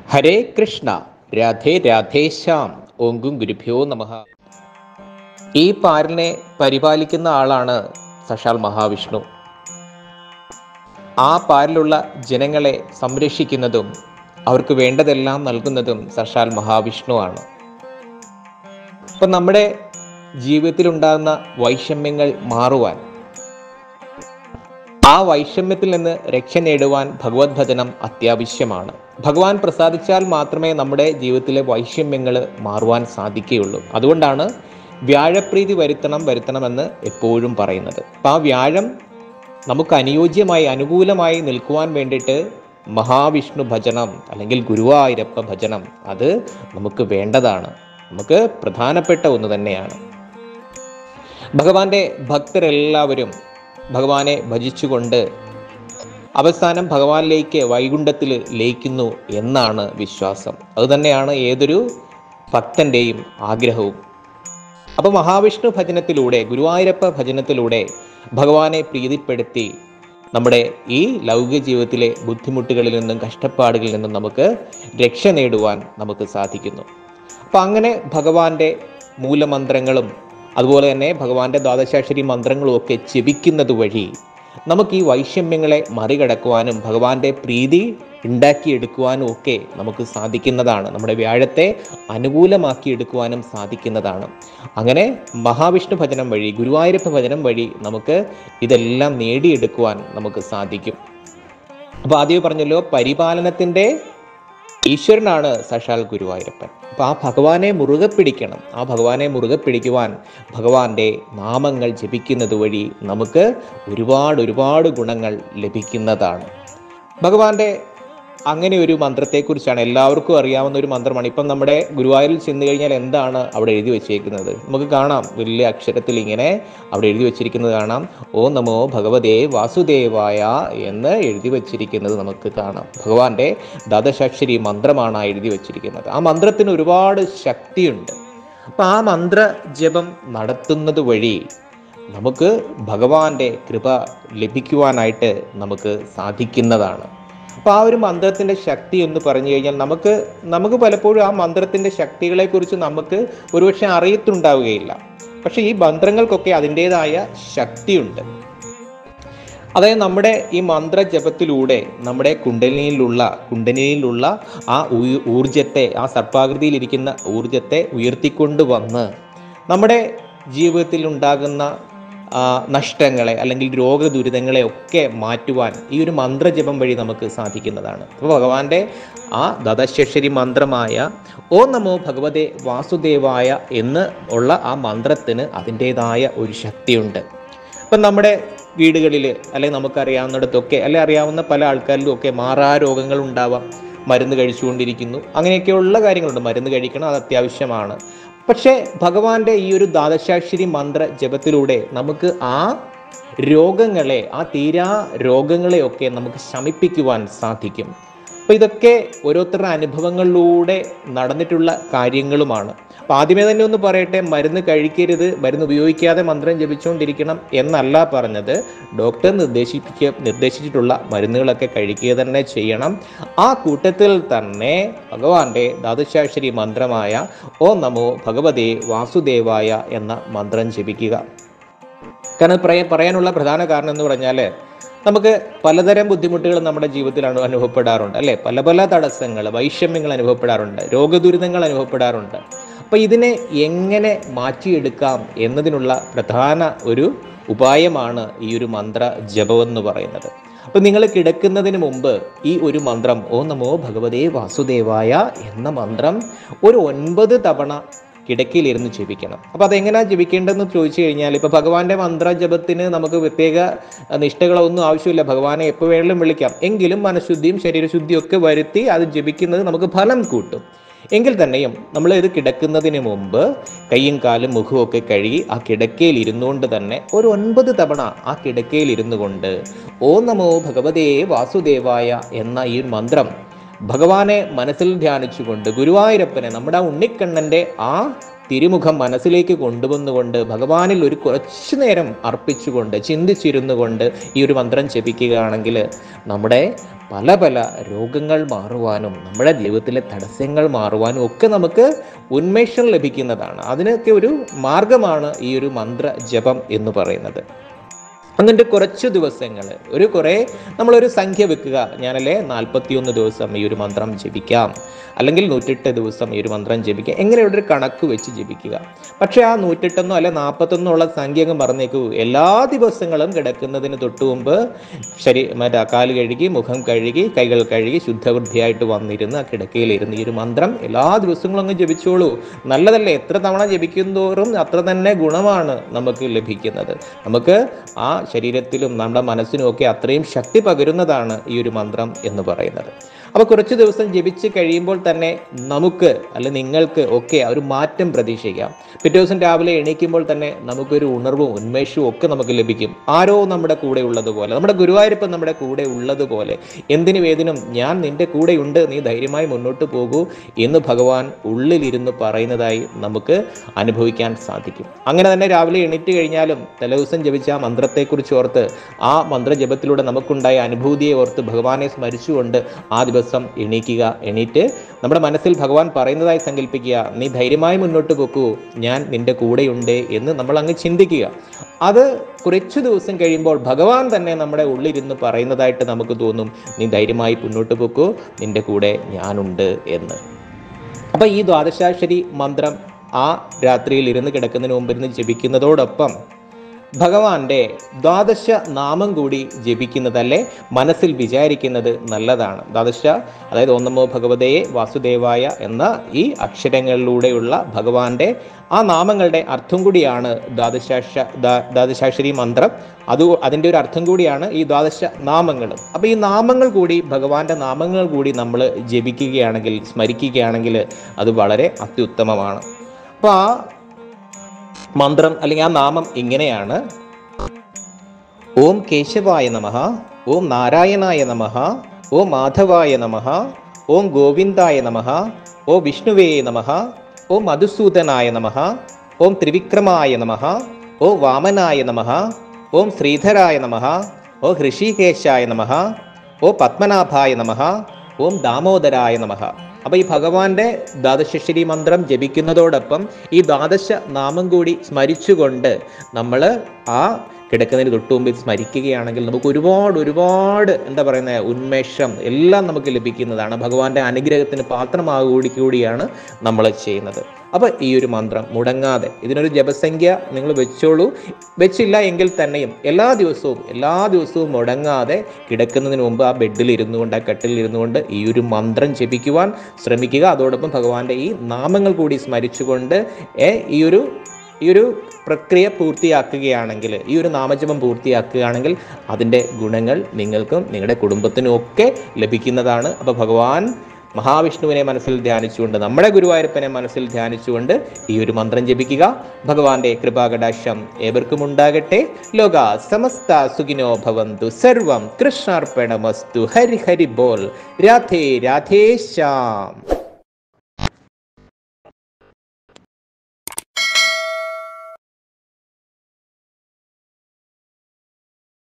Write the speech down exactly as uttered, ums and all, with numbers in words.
ഹരേ കൃഷ്ണ, രാധേ രാധേശ്യാം. ഓങ്കും ഗുരുഭ്യോ നമഃ. ഈ പാരിനെ പരിപാലിക്കുന്ന ആളാണ് സാക്ഷാൽ മഹാവിഷ്ണു. ആ പാരിലുള്ള ജനങ്ങളെ സംരക്ഷിക്കുന്നതും അവർക്ക് വേണ്ടതെല്ലാം നൽകുന്നതും സാക്ഷാൽ മഹാവിഷ്ണു ആണ്. അപ്പം നമ്മുടെ ജീവിതത്തിലുണ്ടാകുന്ന വൈഷമ്യങ്ങൾ മാറുവാൻ, ആ വൈഷമ്യത്തിൽ നിന്ന് രക്ഷ നേടുവാൻ ഭഗവത് ഭജനം അത്യാവശ്യമാണ്. ഭഗവാൻ പ്രസാദിച്ചാൽ മാത്രമേ നമ്മുടെ ജീവിതത്തിലെ വൈഷമ്യങ്ങൾ മാറുവാൻ സാധിക്കുകയുള്ളൂ. അതുകൊണ്ടാണ് വ്യാഴപ്രീതി വരുത്തണം വരുത്തണമെന്ന് എപ്പോഴും പറയുന്നത്. അപ്പം ആ വ്യാഴം നമുക്ക് അനുയോജ്യമായി അനുകൂലമായി നിൽക്കുവാൻ വേണ്ടിയിട്ട് മഹാവിഷ്ണു ഭജനം അല്ലെങ്കിൽ ഗുരുവായൂരപ്പ ഭജനം അത് നമുക്ക് വേണ്ടതാണ്, നമുക്ക് പ്രധാനപ്പെട്ട ഒന്ന് തന്നെയാണ്. ഭഗവാന്റെ ഭക്തരെല്ലാവരും ഭഗവാനെ ഭജിച്ചുകൊണ്ട് അവസാനം ഭഗവാനിലേക്ക് വൈകുണ്ഠത്തിൽ ലയിക്കുന്നു എന്നാണ് വിശ്വാസം. അതുതന്നെയാണ് ഏതൊരു ഭക്തൻ്റെയും ആഗ്രഹവും. അപ്പോൾ മഹാവിഷ്ണു ഭജനത്തിലൂടെ, ഗുരുവായൂരപ്പ ഭജനത്തിലൂടെ ഭഗവാനെ പ്രീതിപ്പെടുത്തി നമ്മുടെ ഈ ലൗകിക ജീവിതത്തിലെ ബുദ്ധിമുട്ടുകളിൽ നിന്നും കഷ്ടപ്പാടുകളിൽ നിന്നും നമുക്ക് രക്ഷ നേടുവാൻ നമുക്ക് സാധിക്കുന്നു. അപ്പം അങ്ങനെ ഭഗവാന്റെ മൂലമന്ത്രങ്ങളും അതുപോലെ തന്നെ ഭഗവാന്റെ ദ്വാദശാക്ഷരി മന്ത്രങ്ങളും ഒക്കെ ജപിക്കുന്നത് വഴി നമുക്ക് ഈ വൈഷമ്യങ്ങളെ മറികടക്കുവാനും ഭഗവാന്റെ പ്രീതി ഉണ്ടാക്കിയെടുക്കുവാനും ഒക്കെ നമുക്ക് സാധിക്കുന്നതാണ്. നമ്മുടെ വ്യാഴത്തെ അനുകൂലമാക്കിയെടുക്കുവാനും സാധിക്കുന്നതാണ്. അങ്ങനെ മഹാവിഷ്ണു ഭജനം വഴി, ഗുരുവായൂരപ്പ ഭജനം വഴി നമുക്ക് ഇതെല്ലാം നേടിയെടുക്കുവാൻ നമുക്ക് സാധിക്കും. അപ്പോൾ ആദ്യം പറഞ്ഞല്ലോ, പരിപാലനത്തിൻ്റെ ഈശ്വരനാണ് സാക്ഷാൽ ഗുരുവായൂരപ്പൻ. അപ്പോൾ ആ ഭഗവാനെ മുറുകെ പിടിക്കണം. ആ ഭഗവാനെ മുറുകെ പിടിക്കുവാൻ ഭഗവാന്റെ നാമങ്ങൾ ജപിക്കുന്നത് വഴി നമുക്ക് ഒരുപാട് ഒരുപാട് ഗുണങ്ങൾ ലഭിക്കുന്നതാണ്. ഭഗവാന്റെ അങ്ങനെ ഒരു മന്ത്രത്തെക്കുറിച്ചാണ് എല്ലാവർക്കും അറിയാവുന്ന ഒരു മന്ത്രമാണ്. ഇപ്പം നമ്മുടെ ഗുരുവായൂരിൽ ചെന്ന് കഴിഞ്ഞാൽ എന്താണ് അവിടെ എഴുതി വച്ചിരിക്കുന്നത് നമുക്ക് കാണാം. വലിയ അക്ഷരത്തിൽ ഇങ്ങനെ അവിടെ എഴുതി വച്ചിരിക്കുന്നത് കാണാം. ഓം നമോ ഭഗവതേ വാസുദേവായ എന്ന് എഴുതി വച്ചിരിക്കുന്നത് നമുക്ക് കാണാം. ഭഗവാന്റെ ദ്വാദശാക്ഷരി മന്ത്രമാണ് എഴുതി വച്ചിരിക്കുന്നത്. ആ മന്ത്രത്തിന് ഒരുപാട് ശക്തിയുണ്ട്. അപ്പം ആ മന്ത്ര ജപം നടത്തുന്നത് വഴി നമുക്ക് ഭഗവാന്റെ കൃപ ലഭിക്കുവാനായിട്ട് നമുക്ക് സാധിക്കുന്നതാണ്. അപ്പോൾ ആ ഒരു മന്ത്രത്തിൻ്റെ ശക്തി എന്ന് പറഞ്ഞു കഴിഞ്ഞാൽ നമുക്ക് നമുക്ക് പലപ്പോഴും ആ മന്ത്രത്തിൻ്റെ ശക്തികളെക്കുറിച്ച് നമുക്ക് ഒരുപക്ഷെ അറിയത്തുണ്ടാവുകയില്ല. പക്ഷേ ഈ മന്ത്രങ്ങൾക്കൊക്കെ അതിൻ്റേതായ ശക്തിയുണ്ട്. അതായത് നമ്മുടെ ഈ മന്ത്രജപത്തിലൂടെ നമ്മുടെ കുണ്ടലിനിയിലുള്ള കുണ്ടലിനിയിലുള്ള ആ ഊർജത്തെ, ആ സർപ്പാകൃതിയിലിരിക്കുന്ന ഊർജത്തെ ഉയർത്തിക്കൊണ്ടുവന്ന് നമ്മുടെ ജീവിതത്തിൽ ഉണ്ടാകുന്ന നഷ്ടങ്ങളെ അല്ലെങ്കിൽ രോഗദുരിതങ്ങളെ ഒക്കെ മാറ്റുവാൻ ഈ ഒരു മന്ത്രജപം വഴി നമുക്ക് സാധിക്കുന്നതാണ്. അപ്പോൾ ഭഗവാന്റെ ആ ദ്വാദശാക്ഷരി മന്ത്രമായ ഓം നമോ ഭഗവതേ വാസുദേവായ എന്ന് ഉള്ള ആ മന്ത്രത്തിന് അതിൻ്റേതായ ഒരു ശക്തിയുണ്ട്. ഇപ്പം നമ്മുടെ വീടുകളിൽ അല്ലെങ്കിൽ നമുക്കറിയാവുന്നിടത്തൊക്കെ അല്ലെങ്കിൽ അറിയാവുന്ന പല ആൾക്കാരിലും ഒക്കെ മാറാ രോഗങ്ങൾ ഉണ്ടാവാം. മരുന്ന് കഴിച്ചുകൊണ്ടിരിക്കുന്നു, അങ്ങനെയൊക്കെയുള്ള കാര്യങ്ങളുണ്ട്. മരുന്ന് കഴിക്കണം, അത് അത്യാവശ്യമാണ്. പക്ഷേ ഭഗവാന്റെ ഈ ഒരു ദ്വാദശാക്ഷരി മന്ത്ര ജപത്തിലൂടെ നമുക്ക് ആ രോഗങ്ങളെ, ആ തീരാ രോഗങ്ങളെയൊക്കെ നമുക്ക് ശമിപ്പിക്കുവാൻ സാധിക്കും. അപ്പോൾ ഇതൊക്കെ ഓരോരുത്തരുടെ അനുഭവങ്ങളിലൂടെ നടന്നിട്ടുള്ള കാര്യങ്ങളുമാണ്. അപ്പോൾ ആദ്യമേ തന്നെ ഒന്ന് പറയട്ടെ, മരുന്ന് കഴിക്കരുത്, മരുന്ന് ഉപയോഗിക്കാതെ മന്ത്രം ജപിച്ചുകൊണ്ടിരിക്കണം എന്നല്ല പറഞ്ഞത്. ഡോക്ടർ നിർദ്ദേശിക്ക നിർദ്ദേശിച്ചിട്ടുള്ള മരുന്നുകളൊക്കെ കഴിക്കുക തന്നെ ചെയ്യണം. ആ കൂട്ടത്തിൽ തന്നെ ഭഗവാന്റെ ദ്വാദശാക്ഷരി മന്ത്രമായ ഓം നമോ ഭഗവതേ വാസുദേവായ എന്ന മന്ത്രം ജപിക്കുക. കാരണം പറയ പറയാനുള്ള പ്രധാന കാരണം എന്ന് പറഞ്ഞാൽ നമുക്ക് പലതരം ബുദ്ധിമുട്ടുകൾ നമ്മുടെ ജീവിതത്തിൽ അനുഭവപ്പെടാറുണ്ട് അല്ലേ. പല പല തടസ്സങ്ങൾ, വൈഷമ്യങ്ങൾ അനുഭവപ്പെടാറുണ്ട്, രോഗദുരിതങ്ങൾ അനുഭവപ്പെടാറുണ്ട്. അപ്പോൾ ഇതിനെ എങ്ങനെ മാറ്റിയെടുക്കാം എന്നതിനുള്ള പ്രധാന ഒരു ഉപായമാണ് ഈ ഒരു മന്ത്ര ജപം എന്ന് പറയുന്നത്. അപ്പോൾ നിങ്ങൾ കിടക്കുന്നതിന് മുമ്പ് ഈ ഒരു മന്ത്രം ഓം നമോ ഭഗവതേ വാസുദേവായ എന്ന മന്ത്രം ഒരു ഒൻപത് തവണ കിടക്കയിലിരുന്ന് ജപിക്കണം. അപ്പോൾ അതെങ്ങനെയാണ് ജപിക്കേണ്ടതെന്ന് ചോദിച്ചു കഴിഞ്ഞാൽ, ഇപ്പോൾ ഭഗവാന്റെ മന്ത്രജപത്തിന് നമുക്ക് പ്രത്യേക നിഷ്ഠകളൊന്നും ആവശ്യമില്ല. ഭഗവാനെ എപ്പോൾ വേണമെങ്കിലും വിളിക്കാം. എങ്കിലും മനഃശുദ്ധിയും ശരീരശുദ്ധിയും ഒക്കെ വരുത്തി അത് ജപിക്കുന്നത് നമുക്ക് ഫലം കൂട്ടും. എങ്കിൽ തന്നെയും നമ്മൾ ഇത് കിടക്കുന്നതിന് മുമ്പ് കൈയും കാലും മുഖവും ഒക്കെ കഴുകി ആ കിടക്കയിൽ ഇരുന്നുകൊണ്ട് തന്നെ ഒരു ഒൻപത് തവണ ആ കിടക്കയിൽ ഇരുന്നു കൊണ്ട് ഓം നമോ ഭഗവതേ വാസുദേവായ എന്ന ഈ മന്ത്രം ഭഗവാനെ മനസ്സിൽ ധ്യാനിച്ചുകൊണ്ട് ഗുരുവായൂരപ്പനെ, നമ്മുടെ ആ ഉണ്ണിക്കണ്ണൻ്റെ ആ തിരുമുഖം മനസ്സിലേക്ക് കൊണ്ടുവന്നുകൊണ്ട് ഭഗവാനിൽ ഒരു കുറച്ചു നേരം അർപ്പിച്ചുകൊണ്ട് ചിന്തിച്ചിരുന്നു കൊണ്ട് ഈ ഒരു മന്ത്രം ജപിക്കുകയാണെങ്കിൽ നമ്മുടെ പല പല രോഗങ്ങൾ മാറുവാനും നമ്മുടെ ജീവിതത്തിലെ തടസ്സങ്ങൾ മാറുവാനും ഒക്കെ നമുക്ക് ഉന്മേഷം ലഭിക്കുന്നതാണ്. അതിനൊക്കെ ഒരു മാർഗമാണ് ഈ ഒരു മന്ത്ര ജപം എന്ന് പറയുന്നത്. എന്നിട്ട് കുറച്ച് ദിവസങ്ങൾ ഒരു കുറേ നമ്മളൊരു സംഖ്യ വെക്കുക. ഞാനല്ലേ നാൽപ്പത്തിയൊന്ന് ദിവസം ഈ ഒരു മന്ത്രം ജപിക്കാം, അല്ലെങ്കിൽ നൂറ്റെട്ട് ദിവസം ഈ ഒരു മന്ത്രം ജപിക്കുക, എങ്ങനെയുള്ള ഒരു കണക്ക് വെച്ച് ജപിക്കുക. പക്ഷേ ആ നൂറ്റെട്ടെന്നോ അല്ലെ നാൽപ്പത്തൊന്നോ ഉള്ള സംഖ്യ അങ്ങ് മറന്നേക്കൂ. എല്ലാ ദിവസങ്ങളും കിടക്കുന്നതിന് തൊട്ട് മുമ്പ് ശരീ മറ്റേ കാല് കഴുകി, മുഖം കഴുകി, കൈകൾ കഴുകി ശുദ്ധവൃത്തിയായിട്ട് വന്നിരുന്ന് ആ കിടക്കയിലിരുന്ന് ഈ ഒരു മന്ത്രം എല്ലാ ദിവസങ്ങളും അങ്ങ് ജപിച്ചോളൂ. നല്ലതല്ലേ? എത്ര തവണ ജപിക്കുന്തോറും അത്ര തന്നെ ഗുണമാണ് നമുക്ക് ലഭിക്കുന്നത്. നമുക്ക് ആ ശരീരത്തിലും നമ്മുടെ മനസ്സിനും ഒക്കെ അത്രയും ശക്തി പകരുന്നതാണ് ഈ ഒരു മന്ത്രം എന്ന് പറയുന്നത്. അപ്പോൾ കുറച്ച് ദിവസം ജപിച്ച് കഴിയുമ്പോൾ തന്നെ നമുക്ക് അല്ലെ നിങ്ങൾക്ക് ഒക്കെ ഒരു മാറ്റം പ്രതീക്ഷിക്കാം. പിറ്റേ ദിവസം രാവിലെ എണീക്കുമ്പോൾ തന്നെ നമുക്കൊരു ഉണർവും ഉന്മേഷവും ഒക്കെ നമുക്ക് ലഭിക്കും. ആരോ നമ്മുടെ കൂടെ ഉള്ളതുപോലെ, നമ്മുടെ ഗുരുവായൂരപ്പൻ നമ്മുടെ കൂടെ ഉള്ളതുപോലെ, എന്തിനു വേദിനും ഞാൻ നിന്റെ കൂടെയുണ്ട്, നീ ധൈര്യമായി മുന്നോട്ട് പോകൂ എന്ന് ഭഗവാൻ ഉള്ളിലിരുന്ന് പറയുന്നതായി നമുക്ക് അനുഭവിക്കാൻ സാധിക്കും. അങ്ങനെ തന്നെ രാവിലെ എണീറ്റ് കഴിഞ്ഞാലും തലേദിവസം ജപിച്ച ആ മന്ത്രത്തെക്കുറിച്ച് ഓർത്ത്, ആ മന്ത്രജപത്തിലൂടെ നമുക്കുണ്ടായ അനുഭൂതിയെ ഓർത്ത് ഭഗവാനെ സ്മരിച്ചുകൊണ്ട് ആ ദിവസം എണീക്കുക. എണീറ്റ് നമ്മുടെ മനസ്സിൽ ഭഗവാൻ പറയുന്നതായി സങ്കല്പിക്കുക, നീ ധൈര്യമായി മുന്നോട്ട് പോക്കൂ, ഞാൻ നിന്റെ കൂടെയുണ്ട് എന്ന് നമ്മൾ അങ്ങ് ചിന്തിക്കുക. അത് കുറച്ചു ദിവസം കഴിയുമ്പോൾ ഭഗവാൻ തന്നെ നമ്മുടെ ഉള്ളിലിരുന്ന് പറയുന്നതായിട്ട് നമുക്ക് തോന്നും, നീ ധൈര്യമായി മുന്നോട്ട് പോക്കൂ, നിന്റെ കൂടെ ഞാനുണ്ട് എന്ന്. അപ്പം ഈ ദ്വാദശാക്ഷരി മന്ത്രം ആ രാത്രിയിൽ ഇരുന്ന് കിടക്കുന്നതിന് മുമ്പ് ഇരുന്ന് ജപിക്കുന്നതോടൊപ്പം ഭഗവാന്റെ ദ്വാദശ നാമം കൂടി ജപിക്കുന്നതല്ലേ മനസ്സിൽ വിചാരിക്കുന്നത് നല്ലതാണ്. ദ്വാദശ അതായത് ഓം നമോ ഭഗവതേ വാസുദേവായ എന്ന ഈ അക്ഷരങ്ങളിലൂടെയുള്ള ഭഗവാന്റെ ആ നാമങ്ങളുടെ അർത്ഥം കൂടിയാണ് ദ്വാദശാക്ഷ ദ്വാദശാക്ഷരി മന്ത്രം. അത് അതിൻ്റെ ഒരു അർത്ഥം കൂടിയാണ് ഈ ദ്വാദശ നാമങ്ങളും. അപ്പോൾ ഈ നാമങ്ങൾ കൂടി, ഭഗവാന്റെ നാമങ്ങൾ കൂടി നമ്മൾ ജപിക്കുകയാണെങ്കിൽ, സ്മരിക്കുകയാണെങ്കിൽ അത് വളരെ അത്യുത്തമമാണ്. അപ്പോൾ ആ മന്ത്രം അല്ലെങ്കിൽ ആ നാമം ഇങ്ങനെയാണ്: ഓം കേശവായ നമഃ, ഓം നാരായണായ നമഃ, ഓം മാധവായ നമഃ, ഓം ഗോവിന്ദായ നമഃ, ഓം വിഷ്ണുവേ നമഃ, ഓം മധുസൂദനായ നമഃ, ഓം ത്രിവിക്രമായ നമഃ, ഓം വാമനായ നമഃ, ഓം ശ്രീധരായ നമഃ, ഓം ഹൃഷികേശായ നമഃ, ഓം പത്മനാഭായ നമഃ, ഓം ദാമോദരായ നമഃ. അപ്പോൾ ഈ ഭഗവാന്റെ ദ്വാദശാക്ഷരി മന്ത്രം ജപിക്കുന്നതോടൊപ്പം ഈ ദ്വാദശ നാമം കൂടി സ്മരിച്ചുകൊണ്ട് നമ്മൾ ആ കിടക്കുന്നതിന് തൊട്ട് മുമ്പ് സ്മരിക്കുകയാണെങ്കിൽ നമുക്ക് ഒരുപാട് ഒരുപാട് എന്താ പറയുന്നത് ഉന്മേഷം എല്ലാം നമുക്ക് ലഭിക്കുന്നതാണ്. ഭഗവാന്റെ അനുഗ്രഹത്തിന് പാത്രമാകൂടി കൂടിയാണ് നമ്മൾ ചെയ്യുന്നത്. അപ്പോൾ ഈ ഒരു മന്ത്രം മുടങ്ങാതെ, ഇതിനൊരു ജപസംഖ്യ നിങ്ങൾ വെച്ചോളൂ. വെച്ചില്ല എങ്കിൽ തന്നെയും എല്ലാ ദിവസവും എല്ലാ ദിവസവും മുടങ്ങാതെ കിടക്കുന്നതിന് മുമ്പ് ആ ബെഡിൽ ഇരുന്നു കൊണ്ട്, ആ കട്ടിലിൽ ഇരുന്നു കൊണ്ട് ഈ ഒരു മന്ത്രം ജപിക്കുവാൻ ശ്രമിക്കുക. അതോടൊപ്പം ഭഗവാന്റെ ഈ നാമങ്ങൾ കൂടി സ്മരിച്ചുകൊണ്ട് ഈ ഒരു ഈ ഒരു പ്രക്രിയ പൂർത്തിയാക്കുകയാണെങ്കിൽ, ഈ ഒരു നാമജപം പൂർത്തിയാക്കുകയാണെങ്കിൽ അതിൻ്റെ ഗുണങ്ങൾ നിങ്ങൾക്കും നിങ്ങളുടെ കുടുംബത്തിനും ഒക്കെ ലഭിക്കുന്നതാണ്. അപ്പോൾ ഭഗവാൻ മഹാവിഷ്ണുവിനെ മനസ്സിൽ ധ്യാനിച്ചുകൊണ്ട്, നമ്മുടെ ഗുരുവായൂരപ്പനെ മനസ്സിൽ ധ്യാനിച്ചുകൊണ്ട് ഈ ഒരു മന്ത്രം ജപിക്കുക. ഭഗവാന്റെ കൃപാകടാക്ഷം ഏവർക്കും ഉണ്ടാകട്ടെ. ലോക സമസ്ത സുഖിനോ ഭവന്തു. സർവം കൃഷ്ണാർപ്പണമസ്തു. ഹരി ഹരി ബോൽ. രാധേ രാധേ ശ്യാം.